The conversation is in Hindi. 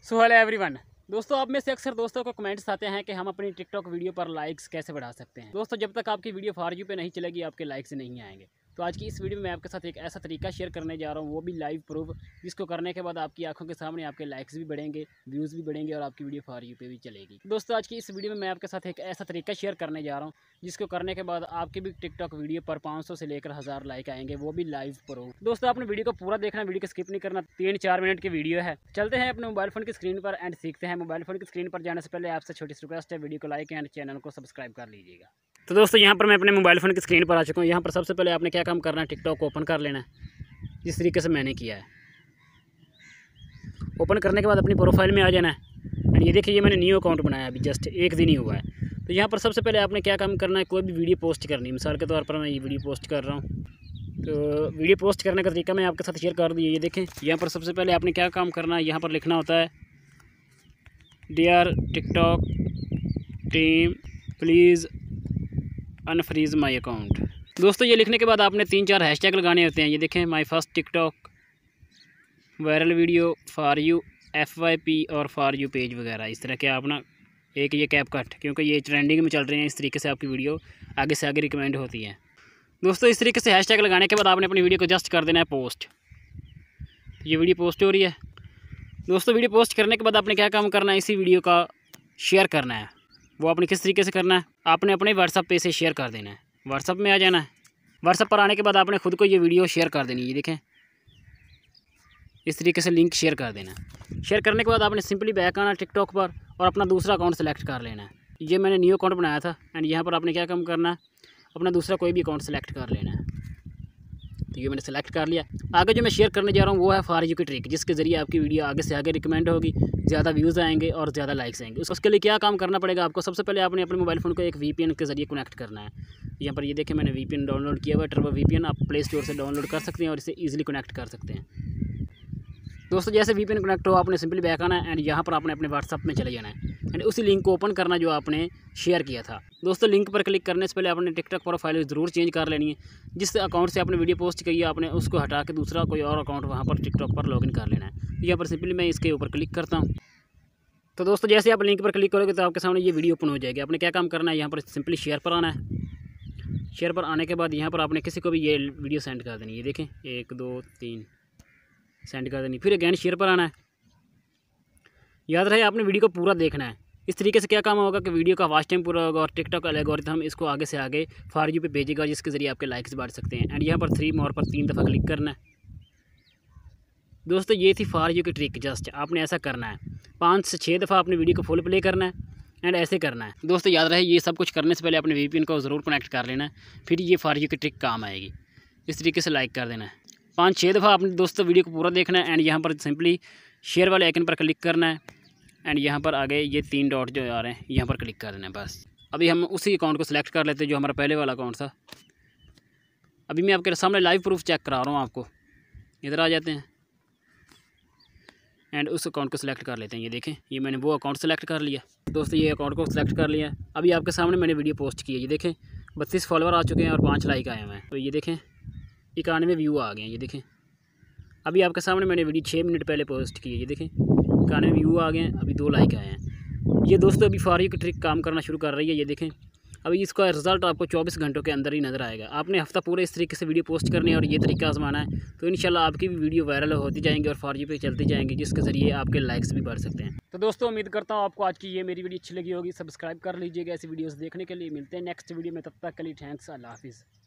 So hello everyone. दोस्तों, आप में से अक्सर दोस्तों को कमेंट्स आते हैं कि हम अपनी टिकटॉक वीडियो पर लाइक्स कैसे बढ़ा सकते हैं। दोस्तों, जब तक आपकी वीडियो फॉर यू पे नहीं चलेगी आपके लाइक्स नहीं आएंगे। तो आज की इस वीडियो में मैं आपके साथ एक ऐसा तरीका शेयर करने जा रहा हूँ, वो भी लाइव प्रूफ, जिसको करने के बाद आपकी आंखों के सामने आपके लाइक्स भी बढ़ेंगे, व्यूज़ भी बढ़ेंगे और आपकी वीडियो फॉर यू पे भी चलेगी। दोस्तों, आज की इस वीडियो में मैं आपके साथ एक ऐसा तरीका शेयर करने जा रहा हूँ जिसको करने के बाद आपकी भी टिकटॉक वीडियो पर 500 से लेकर 1000 लाइक आएंगे, वो भी लाइव प्रूफ। दोस्तों, आपने वीडियो को पूरा देखना, वीडियो को स्किप नहीं करना। 3-4 मिनट की वीडियो है। चलते हैं अपने मोबाइल फोन की स्क्रीन पर एंड सीखते हैं। मोबाइल फोन की स्क्रीन पर जाने से पहले आपसे छोटी सी रिक्वेस्ट है, वीडियो को लाइक एंड चैनल को सब्सक्राइब कर लीजिएगा। तो दोस्तों, यहाँ पर मैं अपने मोबाइल फ़ोन की स्क्रीन पर आ चुका हूँ। यहाँ पर सबसे पहले आपने क्या काम करना है, टिकटॉक ओपन कर लेना है, जिस तरीके से मैंने किया है। ओपन करने के बाद अपनी प्रोफाइल में आ जाना है। एंड ये देखिए, ये मैंने न्यू अकाउंट बनाया, अभी जस्ट एक दिन ही हुआ है। तो यहाँ पर सबसे पहले आपने क्या काम करना है, कोई भी वीडियो पोस्ट करनी है। मिसाल के तौर पर मैं ये वीडियो पोस्ट कर रहा हूँ, तो वीडियो पोस्ट करने का तरीका मैं आपके साथ शेयर कर दिया। ये देखें, यहाँ पर सबसे पहले आपने क्या काम करना है, यहाँ पर लिखना होता है dear TikTok team please unfreeze my account. दोस्तों, ये लिखने के बाद आपने 3-4 हैशटैग लगाने होते हैं। ये देखें, my first TikTok, viral video, for you, FYP और फॉर यू पेज वगैरह। इस तरह के आप ना एक ये कैप कट, क्योंकि ये ट्रेंडिंग में चल रहे हैं, इस तरीके से आपकी वीडियो आगे से आगे रिकमेंड होती है। दोस्तों, इस तरीके से हैशटैग लगाने के बाद आपने अपनी वीडियो को जस्ट कर देना है पोस्ट। ये वीडियो पोस्ट हो रही है। दोस्तों, वीडियो पोस्ट करने के बाद आपने क्या काम करना है, इसी वीडियो का शेयर करना है। वो आपने किस तरीके से करना है, आपने अपने व्हाट्सअप पे से शेयर कर देना है। व्हाट्सअप में आ जाना है। व्हाट्सअप पर आने के बाद आपने खुद को ये वीडियो शेयर कर देनी है। ये देखें, इस तरीके से लिंक शेयर कर देना है। शेयर करने के बाद आपने सिंपली बैक आना टिकटॉक पर और अपना दूसरा अकाउंट सेलेक्ट कर लेना है। ये मैंने न्यू अकाउंट बनाया था। एंड यहाँ पर आपने क्या काम करना है, अपना दूसरा कोई भी अकाउंट सेलेक्ट कर लेना है। तो ये मैंने सेलेक्ट कर लिया। आगे जो मैं शेयर करने जा रहा हूँ वो है फॉर यू की ट्रिक, जिसके ज़रिए आपकी वीडियो आगे से आगे रिकमेंड होगी, ज़्यादा व्यूज़ आएंगे और ज़्यादा लाइक्स आएंगे। उसके लिए क्या काम करना पड़ेगा आपको, सबसे पहले आपने अपने मोबाइल फ़ोन को एक VPN के ज़रिए कनेक्ट करना है। यहाँ पर ये देखें, मैंने VPN डाउनलोड किया हुआ है, टर्बो VPN। आप प्ले स्टोर से डाउनलोड कर सकते हैं और इसे ईजिली कनेक्ट कर सकते हैं। दोस्तों, जैसे VPN कनेक्ट हो, आपने सिंपली बैक आना है एंड यहाँ पर आपने अपने व्हाट्सअप में चले जाना है एंड उसी लिंक को ओपन करना जो आपने शेयर किया था। दोस्तों, लिंक पर क्लिक करने से पहले आपने टिकटॉक प्रोफाइल ज़रूर चेंज कर लेनी है। जिस अकाउंट से आपने वीडियो पोस्ट की है, आपने उसको हटा के दूसरा कोई और अकाउंट वहाँ पर टिकटॉक पर लॉगिन कर लेना है। यहाँ पर सिंपली मैं इसके ऊपर क्लिक करता हूँ। तो दोस्तों, जैसे आप लिंक पर क्लिक करोगे तो आपके सामने ये वीडियो ओपन हो जाएगी। आपने क्या काम करना है, यहाँ पर सिंपली शेयर पर आना है। शेयर पर आने के बाद यहाँ पर आपने किसी को भी ये वीडियो सेंड कर देनी है। ये देखें, 1 2 3 सेंड कर देनी। फिर अगैन शेयर पर आना है। याद रहे, आपने वीडियो को पूरा देखना है। इस तरीके से क्या काम होगा कि वीडियो का वॉच टाइम पूरा होगा और टिकटॉक एल्गोरिथम इसको आगे से आगे फॉर यू पे भेजेगा, जिसके ज़रिए आपके लाइक्स बढ़ सकते हैं। एंड यहाँ पर 3 मोर पर 3 दफ़ा क्लिक करना है। दोस्तों, ये थी फॉर यू की ट्रिक। जस्ट आपने ऐसा करना है, 5 से 6 दफ़ा अपनी वीडियो को फुल प्ले करना है एंड ऐसे करना है। दोस्तों, याद रहे, ये सब कुछ करने से पहले अपने VPN को ज़रूर कनेक्ट कर लेना है, फिर ये फॉर यू की ट्रिक काम आएगी। इस तरीके से लाइक कर देना है। 5-6 दफ़ा आपने दोस्तों वीडियो को पूरा देखना है एंड यहाँ पर सिंपली शेयर वाले आइकन पर क्लिक करना है एंड यहाँ पर आगे ये 3 डॉट जो आ रहे हैं यहाँ पर क्लिक कर देना है। बस अभी हम उसी अकाउंट को सिलेक्ट कर लेते हैं जो हमारा पहले वाला अकाउंट था। अभी मैं आपके सामने लाइव प्रूफ चेक करा रहा हूँ आपको। इधर आ जाते हैं एंड उस अकाउंट को सिलेक्ट कर लेते हैं। ये देखें, ये मैंने वो अकाउंट सेलेक्ट कर लिया। दोस्तों, ये अकाउंट को सिलेक्ट कर लिया। अभी आपके सामने मैंने वीडियो पोस्ट की है। ये देखें, 32 फॉलोवर आ चुके हैं और 5 लाइक आए हुए हैं। तो ये देखें, 91 व्यू आ गए हैं। ये देखें, अभी आपके सामने मैंने वीडियो 6 मिनट पहले पोस्ट की है। ये देखें, 91 व्यू आ गए हैं, अभी 2 लाइक आए हैं। ये दोस्तों अभी फॉर यू की ट्रिक काम करना शुरू कर रही है। ये देखें, अभी इसका रिजल्ट आपको 24 घंटों के अंदर ही नज़र आएगा। आपने हफ्ता पूरे इस तरीके से वीडियो पोस्ट करनी है और ये तरीका आजमाना है, तो इंशाल्लाह आपकी भी वीडियो वायरल होती जाएंगी और फॉर यू पे चलती जाएंगी, जिसके ज़रिए आपके लाइक्स भी बढ़ सकते हैं। तो दोस्तों, उम्मीद करता हूँ आपको आज की ये मेरी वीडियो अच्छी लगी होगी। सब्सक्राइब कर लीजिएगा ऐसी वीडियोज़ देखने के लिए। मिलते हैं नेक्स्ट वीडियो में, तब तक के लिए थैंक्स, अल्लाह हाफिज़।